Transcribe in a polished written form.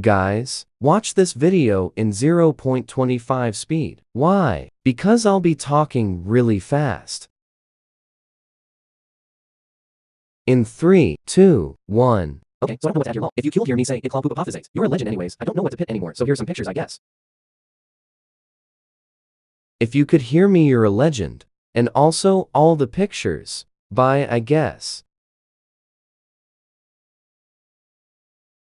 Guys, watch this video in 0.25 speed. Why? Because I'll be talking really fast. In 3, 2, 1. Okay, so I don't know what to add here. Lol. If you could hear me say it claw poop apophysates, you're a legend anyways. I don't know what to pit anymore, so here's some pictures, I guess. If you could hear me, you're a legend. And also all the pictures. Bye, I guess.